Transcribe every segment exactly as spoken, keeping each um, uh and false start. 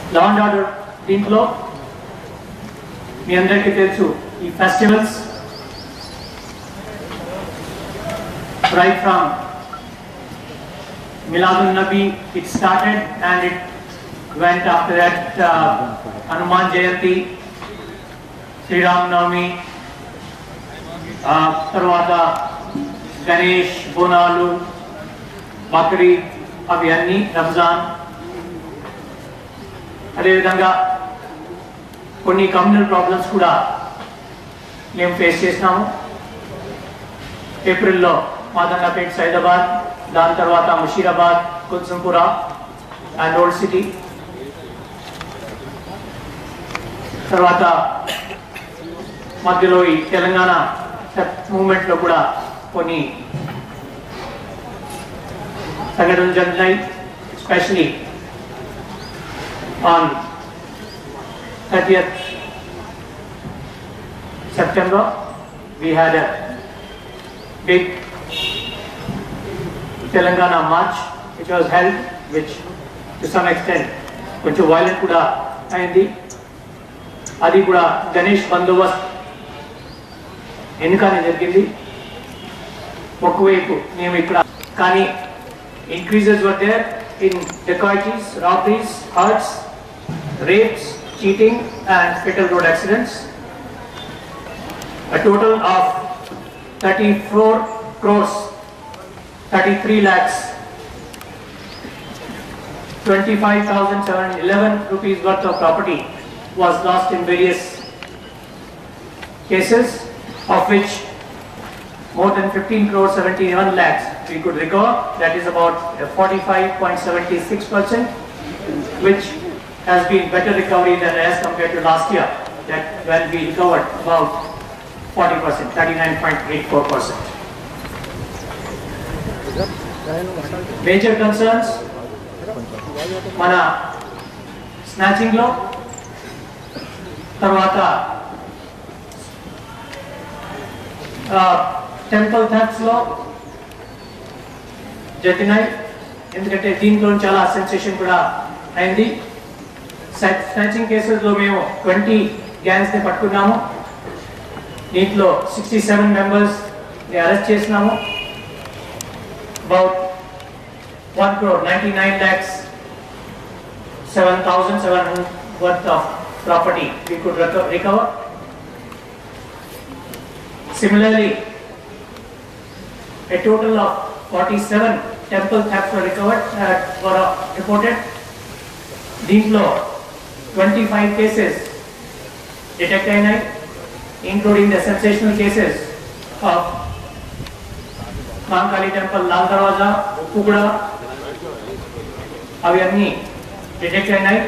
Law and order దీంట్లో మీ అందరికీ తెలుసు ఈ festivals right from Miladun Nabi it started and it went after that uh, Hanuman Jayanti, Sri Ram Navami, uh, Tarvata Ganesh, Bonalu, Bakri, Abhyani, Ramzan. అదే విధంగా కొన్ని communal problems కూడా మేము face చేసినాము. ఏప్రిల్లో మాదన్నపేట్ సైదాబాద్, దాని తర్వాత Musheerabad, Kutsampura and old city, తర్వాత మధ్యలో ఈ తెలంగాణ మూవ్మెంట్లో కూడా కొన్ని సంఘటనలు జరిగినాయి. Especially on thirtieth September we had a big Telangana march which was held, which to some extent కొంచెం violent కూడా అయింది. అది కూడా గణేష్ బందోబస్త్ ఎన్నికనే జరిగింది. ఒకవైపు మేము ఇక్కడ కానీ increases were there in dacoities, robberies, hurts, rapes, cheating and fatal road accidents. A total of thirty-four crores thirty-three lakhs twenty-five thousand seven hundred eleven rupees worth of property was lost in various cases, of which more than fifteen crores seventy-one lakhs we could recover. That is about forty-five point seven six percent, which has been better recovery than as compared to last year, that when we recovered about forty percent, thirty-nine point eight four percent. Major concerns మన snatching లో, తర్వాత temple thefts లో జరిగినాయి. ఎందుకంటే దీంట్లో చాలా sensation కూడా అయింది. స్నాచింగ్ కేసెస్ లో మేము ట్వంటీ గ్యాంగ్స్ ని పట్టుకున్నాము. దీంట్లో సిక్స్టీ సెవెన్ మెంబర్స్ ని అరెస్ట్ చేసినాము. about one crore ninety-nine lakhs seven thousand seven hundred worth of property we could recover. Similarly, a total of forty-seven temple thefts were recovered, uh, were reported. దీంట్లో twenty-five cases detected అయినాయి, including the sensational cases of Mahankali Temple, Lal Darwaza, Kugda, అవి అన్నీ detect అయినాయి.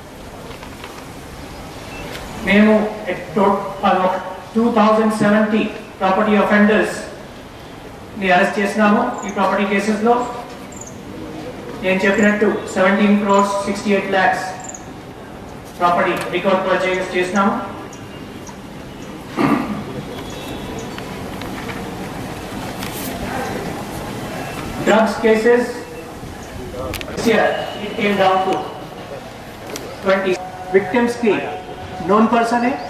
మేము two thousand seventy property offenders ని arrest చేసినాము. ఈ property cases లో నేను చెప్పినట్టు seventeen crores sixty eight lakhs property recover purchase చేసినాము. Drugs cases, this year it came down to twenty. Victims की known person है.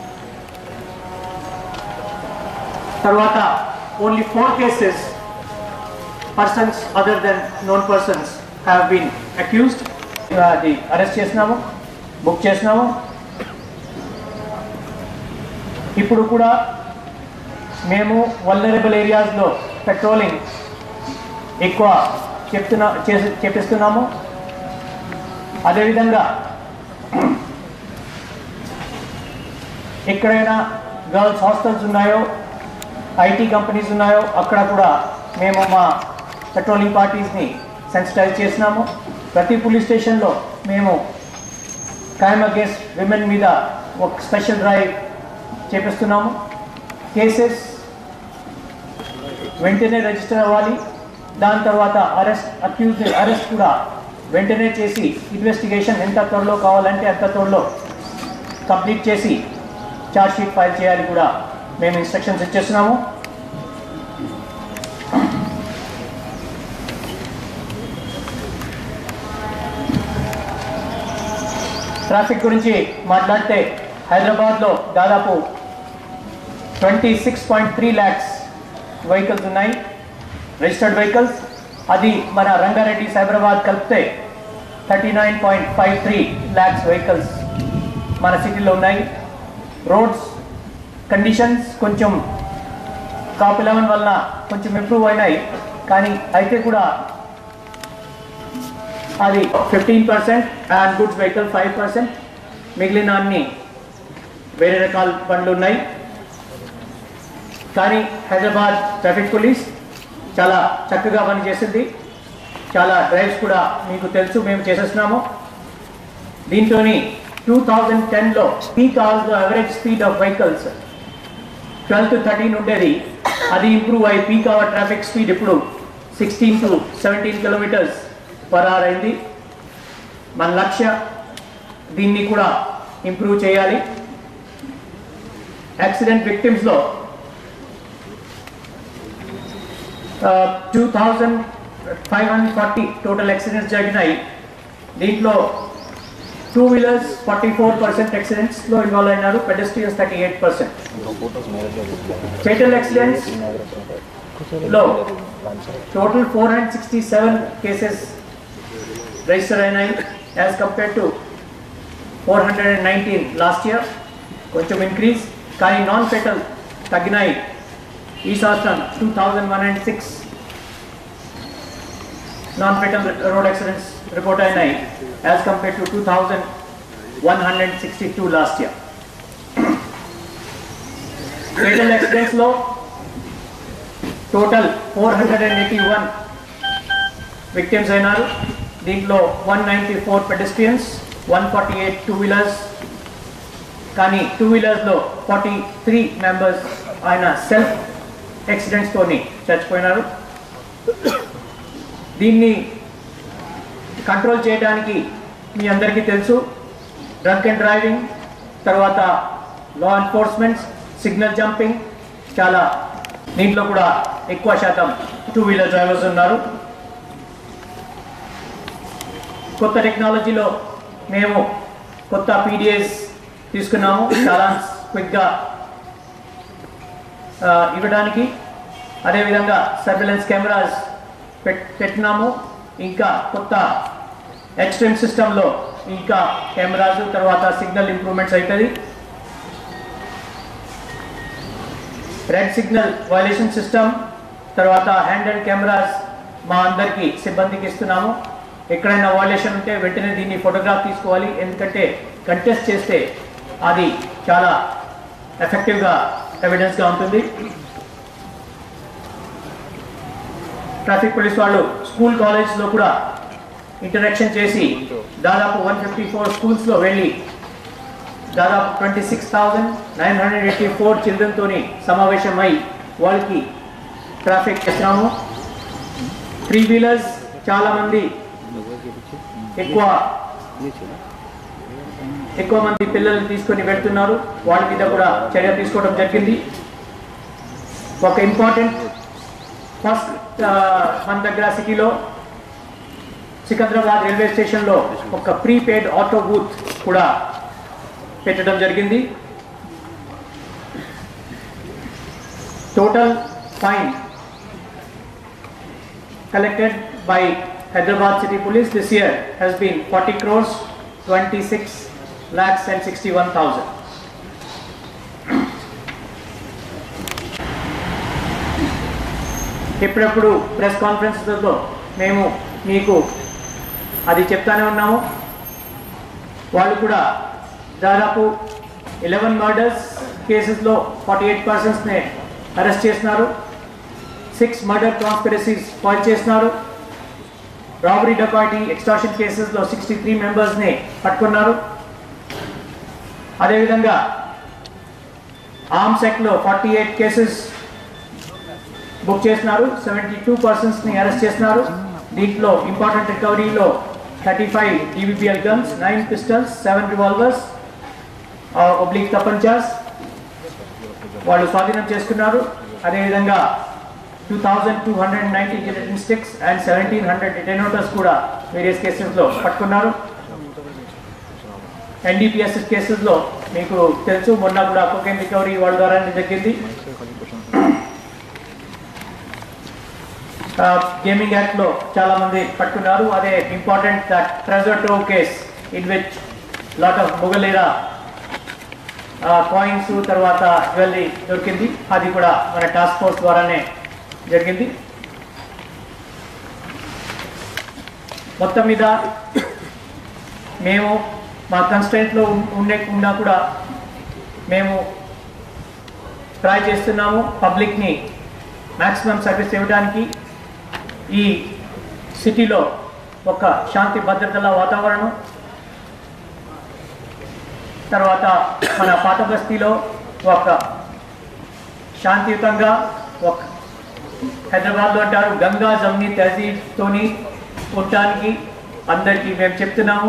तरवाता only four cases, persons other than known persons have been accused. Uh, the arrest చేసినాము, book చేసినాము. ఇప్పుడు కూడా మేము vulnerable areas లో patrolling ఎక్కువ చెప్తున్నా చేపిస్తున్నాము. అదేవిధంగా ఎక్కడైనా గర్ల్స్ హాస్టల్స్ ఉన్నాయో, ఐటీ కంపెనీస్ ఉన్నాయో, అక్కడ కూడా మేము మా పెట్రోలింగ్ పార్టీస్ని సెన్సిటైజ్ చేసినాము. ప్రతి పోలీస్ స్టేషన్లో మేము క్రైమ్ అగేన్స్ట్ విమెన్ మీద ఒక స్పెషల్ డ్రైవ్ చేపిస్తున్నాము. కేసెస్ వెంటనే రిజిస్టర్ అవ్వాలి. దాని తర్వాత అరెస్ట్ అక్యూజ్ అరెస్ట్ కూడా వెంటనే చేసి ఇన్వెస్టిగేషన్ ఎంత త్వరలో కావాలంటే అంత త్వరలో కంప్లీట్ చేసి ఛార్జ్ షీట్ ఫైల్ చేయాలి కూడా మేము ఇన్స్ట్రక్షన్స్ ఇచ్చేస్తున్నాము. ట్రాఫిక్ గురించి మాట్లాడితే హైదరాబాద్లో దాదాపు twenty six point three lakhs vehicles ఉన్నాయి, రిజిస్టర్డ్ వెహికల్స్. అది మన రంగారెడ్డి సైబరాబాద్ కలిపితే thirty nine point five three lakhs vehicles మన సిటీలో ఉన్నాయి. రోడ్స్ కండిషన్స్ కొంచెం కాప్ ఎలెవెన్ వలన కొంచెం ఇంప్రూవ్ అయినాయి, కానీ అయితే కూడా అది fifteen percent and goods vehicle five percent, మిగిలిన అన్ని వేరే రకాల బండ్లు ఉన్నాయి. కానీ హైదరాబాద్ ట్రాఫిక్ పోలీస్ చాలా చక్కగా పనిచేసింది. చాలా డ్రైవ్స్ కూడా మీకు తెలుసు మేము చేసేస్తున్నాము. దీంతో టూ థౌజండ్ టెన్లో పీక్ అవర్స్లో average speed of vehicles twelve to thirteen ఉండేది, అది ఇంప్రూవ్ అయ్యి పీక్ అవర్ ట్రాఫిక్ స్పీడ్ ఇప్పుడు sixteen to seventeen kilometres per hour అయింది. మన లక్ష్య దీన్ని కూడా ఇంప్రూవ్ చేయాలి. యాక్సిడెంట్ విక్టిమ్స్లో two thousand five hundred forty total accidents జరిగినాయి. దీంట్లో two wheelers forty four percent యాక్సిడెంట్స్లో ఇన్వాల్వ్ అయినారు, pedestrians thirty eight percent. Fatal యాక్సిడెంట్స్లో total four hundred sixty seven cases register అయినాయి as compare to four hundred and nineteen last year, కొంచెం increase. కానీ non fatal తగ్గినాయి. ఈ సంవత్సరం two thousand one and six non fatal road accidents report అయినాయి as compare to two thousand one hundred sixty two last year. Fatal యాక్సిడెంట్స్లో total four hundred and eighty one victims అయినారు. దీంట్లో one ninety four pedestrians, one forty eight two wheelers. కానీ two వీలర్స్లో forty three members ఆయన self యాక్సిడెంట్స్తోని చచ్చిపోయినారు. దీన్ని control చేయడానికి మీ అందరికీ తెలుసు, డ్రంక్ అండ్ డ్రైవింగ్, తర్వాత లా ఎన్ఫోర్స్మెంట్, సిగ్నల్ జంపింగ్, చాలా దీంట్లో కూడా ఎక్కువ శాతం టూ వీలర్ డ్రైవర్స్ ఉన్నారు. కొత్త టెక్నాలజీలో మేము కొత్త పీడిఎస్ తీసుకున్నాము, చాలా క్విక్గా ఇవ్వడానికి. అదేవిధంగా సర్వేలెన్స్ కెమెరాస్ పెట్ పెట్టినాము. ఇంకా కొత్త ఎక్స్ట్రీమ్ సిస్టంలో ఇంకా కెమెరాస్, తర్వాత సిగ్నల్ ఇంప్రూవ్మెంట్స్ అవుతుంది. రెడ్ సిగ్నల్ వైలేషన్ సిస్టమ్, తర్వాత హ్యాండ్ అండ్ కెమెరాస్ మా అందరికీ సిబ్బందికి ఇస్తున్నాము. ఎక్కడైనా వైలేషన్ ఉంటే వెంటనే దీన్ని ఫోటోగ్రాఫ్ తీసుకోవాలి, ఎందుకంటే కంటెస్ట్ చేస్తే అది చాలా ఎఫెక్టివ్గా ఎవిడెన్స్గా ఉంటుంది. ట్రాఫిక్ పోలీస్ వాళ్ళు స్కూల్ కాలేజ్లో కూడా ఇంటరాక్షన్ చేసి దాదాపు వన్ ఫిఫ్టీ ఫోర్ స్కూల్స్లో వెళ్ళి దాదాపు twenty six thousand nine hundred eighty four చిల్డ్రన్తో సమావేశమై వాళ్ళకి ట్రాఫిక్ చేస్తున్నాము. త్రీ వీలర్స్ చాలామంది ఎక్కువ ఎక్కువ మంది పిల్లల్ని తీసుకొని వెళ్తున్నారు, వాళ్ళ మీద కూడా చర్య తీసుకోవడం జరిగింది. ఒక ఇంపార్టెంట్ ఫస్ట్ మన దగ్గర సిటీలో సికింద్రాబాద్ రైల్వే స్టేషన్లో ఒక ప్రీపెయిడ్ ఆటో బూత్ కూడా పెట్టడం జరిగింది. Total fine collected by Hyderabad City Police this year has been forty crores twenty-six lakhs and sixty-one thousand. ఎప్పుడప్పుడు ప్రెస్ కాన్ఫరెన్స్లో మేము మీకు అది చెప్తానే ఉన్నాము. వాళ్ళు కూడా దాదాపు ఎలెవెన్ మర్డర్స్ కేసెస్లో ఫార్టీ ఎయిట్ పర్సన్స్ని అరెస్ట్ చేస్తున్నారు. సిక్స్ మర్డర్ కాన్స్పిరసీస్ ఫైల్ చేస్తున్నారు. రాబరీ, డకాయిటీ, ఎక్స్టార్షన్ కేసెస్లో సిక్స్టీ త్రీ మెంబర్స్ని పట్టుకున్నారు. అదేవిధంగా ఆర్మ్స్ యాక్ట్లో ఫార్టీ ఎయిట్ కేసెస్ బుక్ చేస్తున్నారు. సెవెంటీ టూ పర్సన్స్ని అరెస్ట్ చేస్తున్నారు. దీంట్లో ఇంపార్టెంట్ రికవరీలో thirty five DBPL guns, nine pistols, seven revolvers, ఒబ్లిక్ తపంచాస్ వాళ్ళు స్వాధీనం చేసుకున్నారు. అదేవిధంగా two thousand two hundred ninety gelatine sticks and seventeen hundred detonators కూడా వేరియస్ కేసెస్లో పట్టుకున్నారు. ఎన్డీపీఎస్ కేసెస్లో మీకు తెలుసు, మొన్న కూడా కోకెన్ రికవరీ వాళ్ళ ద్వారా జరిగింది. గేమింగ్ యాక్ట్లో చాలా మంది పట్టుకున్నారు. అదే important treasure trove case in which lot of Mughal era coins తర్వాత జ్యువెలరీ దొరికింది. అది కూడా మన టాస్క్ ఫోర్స్ ద్వారానే జరిగింది. మొత్తం మీద మేము మా కన్స్టెంట్లో ఉండే ఉన్నా కూడా మేము ట్రై చేస్తున్నాము పబ్లిక్ని మ్యాక్సిమం సర్వీస్ ఇవ్వడానికి. ఈ సిటీలో ఒక శాంతి భద్రతల వాతావరణం, తర్వాత మన పాత బస్తీలో ఒక శాంతియుతంగా, ఒక హైదరాబాద్లో అంటారు గంగా జమ్ని తహజీబ్తోని ఉండటానికి అందరికీ మేము చెప్తున్నాము.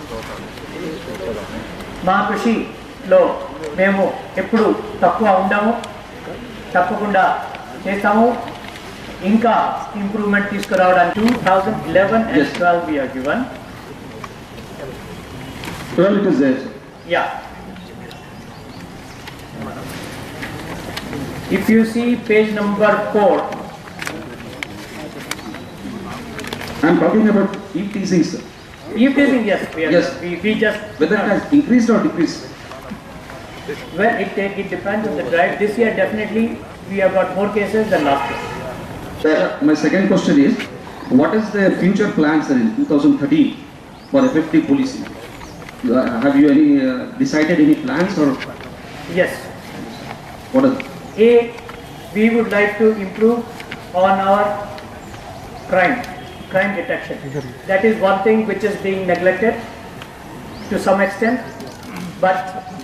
మా కృషిలో మేము ఎప్పుడు తక్కువ ఉండము, తప్పకుండా చేస్తాము. ఇంకా ఇంప్రూవ్మెంట్ తీసుకురావడానికి two thousand eleven and twelve we are given. twelve it is there. Yeah. If you see page number four, I am talking about e-teasing, sir. e-teasing, yes, we, are, Yes. we, we just Whether it has increased or decreased. well, it take it depends on the drive. This year definitely we have got more cases than last year. Sir, my second question is, what is the future plans, sir, in two thousand thirteen for effective policing? You are- Have you any uh, decided any plans, or Yes. what is? A, we would like to improve on our crime, crime detection. That is one thing which is being neglected to some extent, but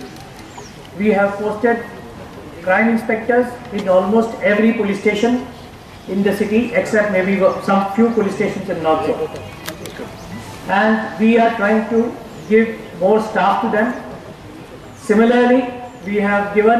we have posted crime inspectors in almost every police station in the city except maybe some few police stations in North Zone. And we are trying to give more staff to them. Similarly, we have given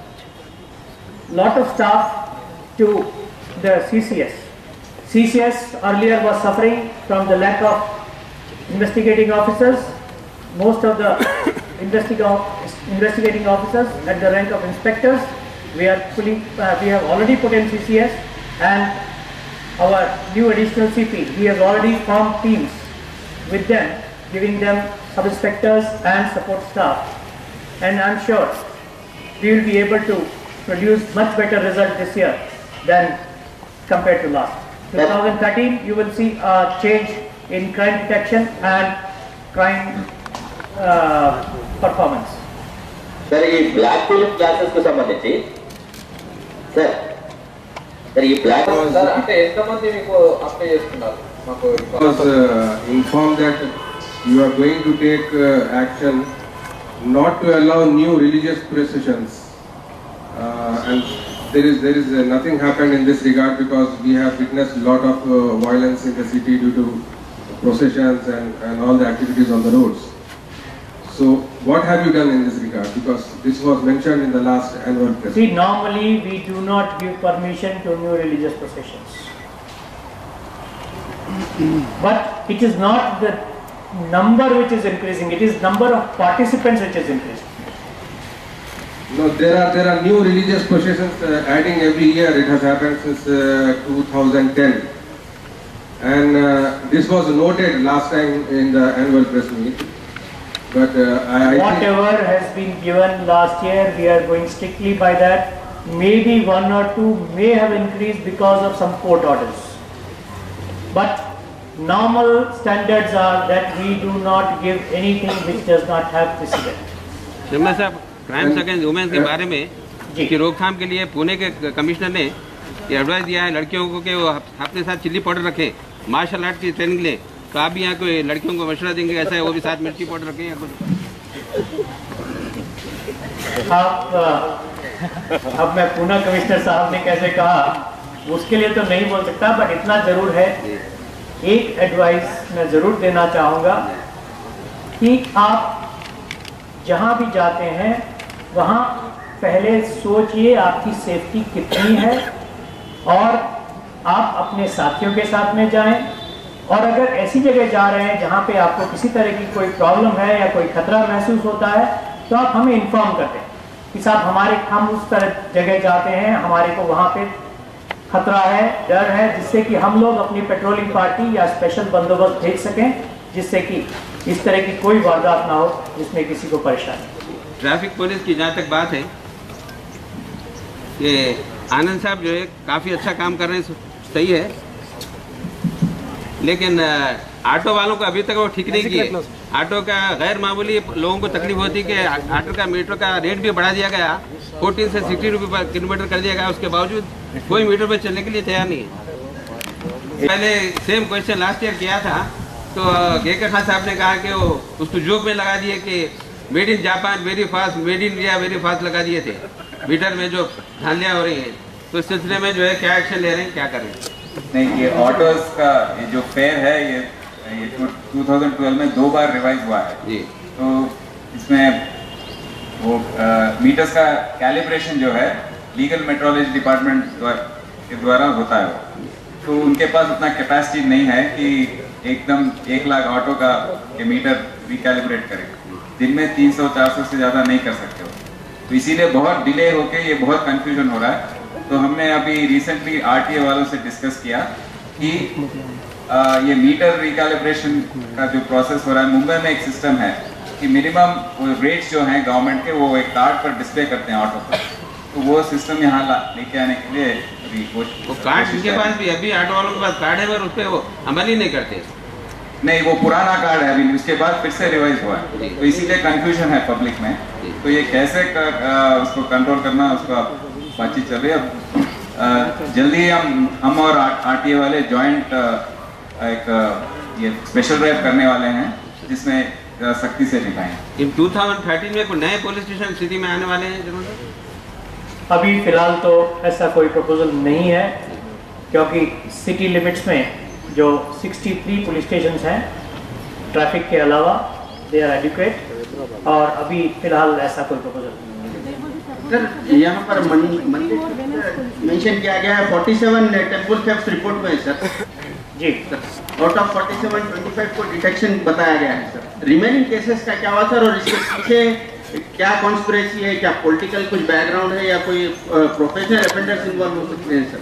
lot of staff to the C C S. C C S earlier was suffering from the lack of investigating officers. Most of the investiga- investigating officers at the rank of inspectors, we are fully, uh, we have already put in C C S, and our new additional C P, he has already formed teams with them, giving them sub-inspectors and support staff. And I'm sure we will be able to produce much better result this year than compared to last. twenty thirteen, you will see a change in crime detection and crime uh, performance. సరే ఈ black film classes కు సంబంధించి sir సరే ఈ black sir అంటే ఎంతమంది మీకు apply చేస్తున్నారు? మాకు was uh, informed that you are going to take uh, action not to allow new religious processions, uh, and there is there is uh, nothing happened in this regard because we have witnessed a lot of uh, violence in the city due to processions and, and all the activities on the roads. So what have you done in this regard? Because this was mentioned in the last annual press. See, normally we do not give permission to new religious processions. But it is not the number which is increasing, it is number of participants which is increasing. No, there are there are new religious processions uh, adding every year. It has happened since uh, two thousand ten, and uh, this was noted last time in the annual press meet. But uh, I, I think Whatever has been given last year, we are going strictly by that. Maybe one or two may have increased because of some court orders. But normal standards are that we do not give anything which does not have precedent. Sharma साहब, crimes against women के बारे में जी। की रोकथाम के लिए पुणे के commissioner ने ये एडवाइस दिया है लड़कियों को कि वो अपने साथ चिल्ली पाउडर रखें, मार्शल आर्ट की ट्रेनिंग ले। तो आप भी यहाँ कोई लड़कियों को मशवरा देंगे ऐसा है वो भी साथ मिर्ची पाउडर रखें या कुछ? आप अ, अब मैं पूना कमिश्नर साहब ने कैसे कहा उसके लिए तो नहीं बोल सकता, बट इतना जरूर है, एक एडवाइस मैं जरूर देना चाहूँगा कि आप जहाँ भी जाते हैं वहाँ पहले सोचिए आपकी सेफ्टी कितनी है, और आप अपने साथियों के साथ में जाएं और अगर ऐसी जगह जा रहे हैं जहाँ पे आपको किसी तरह की कोई प्रॉब्लम है या कोई खतरा महसूस होता है तो आप हमें इन्फॉर्म कर दें कि साहब हमारे हम उस तरह जगह जाते हैं, हमारे को वहाँ पे खतरा है, डर है, जिससे कि हम लोग अपनी पेट्रोलिंग पार्टी या स्पेशल बंदोबस्त भेज सकें, जिससे कि इस तरह की कोई वारदात ना हो जिसमें किसी को परेशानी। ट्रैफिक पुलिस की जहाँ तक बात है कि आनंद साहब जो है काफ़ी अच्छा काम कर रहे हैं, सही है, लेकिन ऑटो वालों को अभी तक वो ठीक नहीं किए। ऑटो का गैर मामूली लोगों को तकलीफ होती है कि ऑटो का मीटर का रेट भी बढ़ा दिया गया, फोर्टीन से सिक्सटी रुपये पर किलोमीटर कर दिया गया, उसके बावजूद कोई मीटर पर चलने के लिए तैयार नहीं है। मैंने सेम क्वेश्चन लास्ट ईयर किया था तो गेकर खान साहब ने कहा कि वो उसको जोक में लगा दिए कि made in Japan very fast, made in India very fast लगा दिए थे मीटर में जो धांधलियाँ हो रही हैं। तो इस सिलसिले में जो है क्या एक्शन ले रहे हैं, क्या कर रहे हैं? नहीं, ये ऑटोज का ये जो फेयर है ये ये टू थाउजेंड ट्वेल्व में दो बार रिवाइज हुआ है जी। तो इसमें वो मीटर्स का कैलिब्रेशन जो है लीगल मेट्रोलॉजी डिपार्टमेंट के द्वारा होता है, तो उनके पास उतना कैपेसिटी नहीं है कि एकदम एक लाख ऑटो का ये मीटर रिकैलिब्रेट करे। दिन में तीन सौ चार सौ से ज़्यादा नहीं कर सकते हो, तो इसीलिए बहुत डिले होके ये बहुत कंफ्यूजन हो रहा है। तो हमने अभी रिसेंटली आरटीए वालों से डिस्कस किया कि आ, ये मीटर रिकैलिब्रेशन का जो प्रोसेस हो रहा है, मुंबई में एक सिस्टम है कि मिनिमम रेट्स जो हैं गवर्नमेंट के वो एक कार्ड पर डिस्प्ले करते हैं ऑटो पर, तो वो सिस्टम यहाँ लेके आने के लिए अभी वो कार्ड उनके पास भी अभी ऑटो वालों के पास कार्ड है, पर उस पर वो अमल ही नहीं करते। नहीं, वो पुराना कार्ड है, अभी उसके बाद फिर से रिवाइज हुआ है, तो इसीलिए कंफ्यूजन है पब्लिक में। तो ये कैसे कर, आ, उसको कंट्रोल करना, उसका बातचीत चल रही है। जल्दी हम हम और आरटीए वाले जॉइंट एक ये स्पेशल ड्राइव करने वाले हैं जिसमें सख्ती से निभाएंगे। इन टू थाउजेंड थर्टीन में कोई नए पुलिस स्टेशन सिटी में आने वाले हैं जरूर? अभी फिलहाल तो ऐसा कोई प्रपोजल नहीं है, क्योंकि सिटी लिमिट्स में जो तिरसठ पुलिस स्टेशन हैं ट्रैफिक के अलावा, दे आर एडिक्वेट, और अभी फिलहाल ऐसा कोई प्रपोजल नहीं है। सर, यहाँ पर मेंशन किया गया है सैंतालीस टेम्पल थेफ्ट रिपोर्ट में sir ji sir, out of सैंतालीस पच्चीस को डिटेक्शन बताया गया है सर। रिमेनिंग केसेस का क्या हुआ सर, और इसके पीछे क्या कॉन्स्पिरेसी है, क्या पॉलिटिकल कुछ बैकग्राउंड है या कोई प्रोफेशनल ऑफेंडर्स इन्वॉल्व हो सकते हैं sir?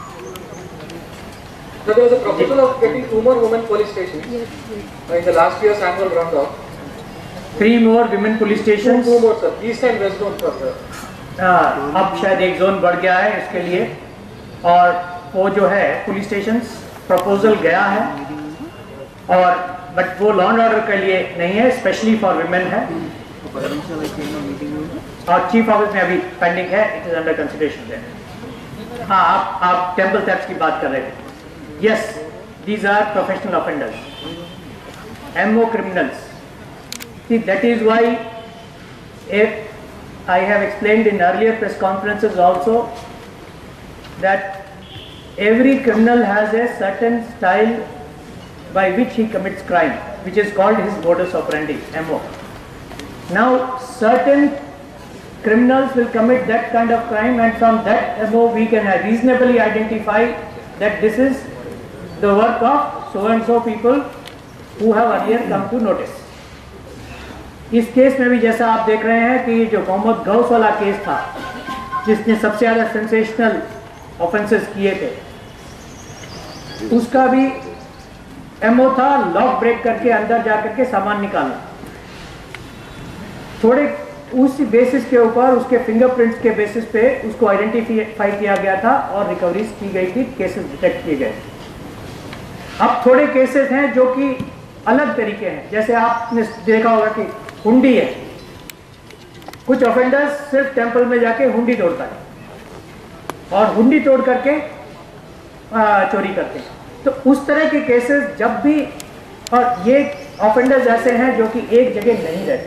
So there was a proposal of getting two more women police stations uh, in the last year's annual roundup. Three more women police Two, stations. two more sir, east and west zone sir. हाँ, अब शायद एक zone बढ़ गया है इसके लिए, और वो जो है पुलिस स्टेशंस प्रपोजल गया है, और बट वो लॉ एंड ऑर्डर के लिए नहीं है, स्पेशली फॉर विमेन है, और चीफ ऑफिस में अभी पेंडिंग है, it is under consideration there. हाँ, आप आप टेम्पल थेफ्ट की बात कर रहे थे। Yes, these are professional offenders, M O criminals. See, that is why if I have explained in earlier press conferences also that every criminal has a certain style by which he commits crime, which is called his modus operandi, M O. Now, certain criminals will commit that kind of crime, and from that M O we can reasonably identify that this is the work of so and so people who have earlier come to notice. इस case में भी जैसा आप देख रहे हैं कि जो मोहम्मद गौस वाला केस था, जिसने सबसे ज़्यादा सेंसेशनल ऑफेंसेस किए थे, उसका भी एमओ था लॉक ब्रेक करके अंदर जा करके सामान निकालना। थोड़े उस बेसिस के ऊपर, उसके फिंगरप्रिंट्स के बेसिस पे उसको आइडेंटिफाई किया गया था और रिकवरीज की गई थी, केसेस डिटेक्ट किए गए। अब थोड़े केसेस हैं जो कि अलग तरीके हैं, जैसे आपने देखा होगा कि हुंडी है, कुछ ऑफेंडर्स सिर्फ टेंपल में जाके हुंडी तोड़ता है और हुंडी तोड़ करके चोरी करते हैं। तो उस तरह के केसेस जब भी, और ये ऑफेंडर्स ऐसे हैं जो कि एक जगह नहीं रहते,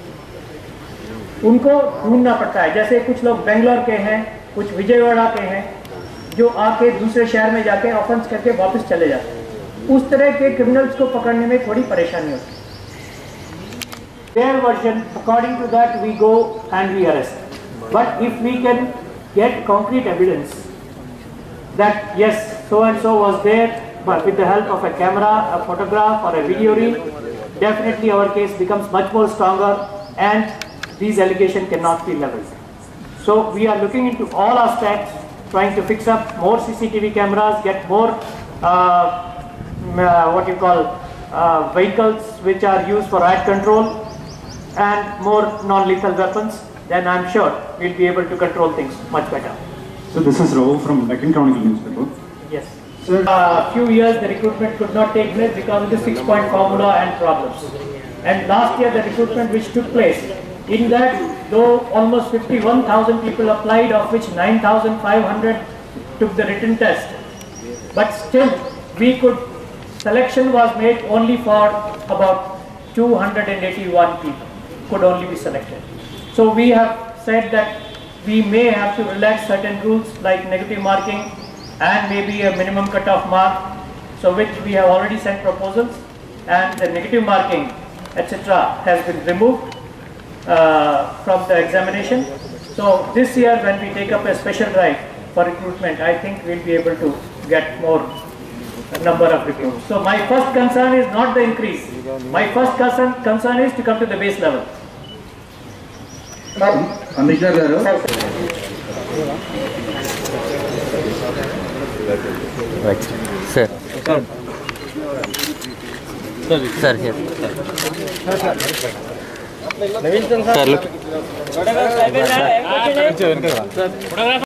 उनको ढूंढना पड़ता है। जैसे कुछ लोग बेंगलोर के हैं, कुछ विजयवाड़ा के हैं, जो आके दूसरे शहर में जाके ऑफेंस करके वापस चले जाते हैं। उस तरह के क्रिमिनल्स को पकड़ने में थोड़ी परेशानी होती है। Their version, according to that, we go and we arrest. But if we can get concrete evidence that yes, so and so was there but with the help of a camera, a photograph or a video reel, definitely our case becomes much more stronger and these allegations cannot be leveled. So we are looking into all aspects, trying to fix up more C C T V cameras, get more uh, uh, what you call uh, vehicles which are used for riot control and more non-lethal weapons. Then I'm sure we'll be able to control things much better. So this is Ravi from Deccan Chronicle newspaper. Yes. So a few years the recruitment could not take place because of the six-point formula and problems. And last year the recruitment which took place, in that though almost fifty-one thousand people applied, of which nine thousand five hundred took the written test, but still we could, selection was made only for about two hundred eighty-one people could only be selected. So we have said that we may have to relax certain rules like negative marking and maybe a minimum cutoff mark, so which we have already sent proposals, and the negative marking etc has been removed uh, from the examination. So this year when we take up a special drive for recruitment, I think we'll be able to get more number of recruits. So my first concern is not the increase. My first concern, concern is to come to the base level. Amishna garu. Right. Sir. Sir. Sir, here. Sir, look.